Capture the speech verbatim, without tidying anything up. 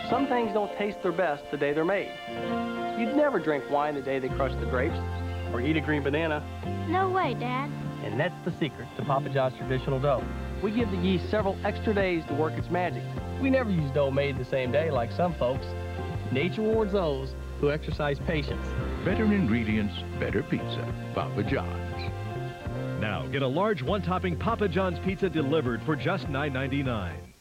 Some things don't taste their best the day they're made. You'd never drink wine the day they crush the grapes, or eat a green banana. No way, Dad. And that's the secret to Papa John's traditional dough. We give the yeast several extra days to work its magic. We never use dough made the same day like some folks. Nature rewards those who exercise patience. Better ingredients, better pizza. Papa John's. Now, get a large one-topping Papa John's pizza delivered for just nine ninety-nine.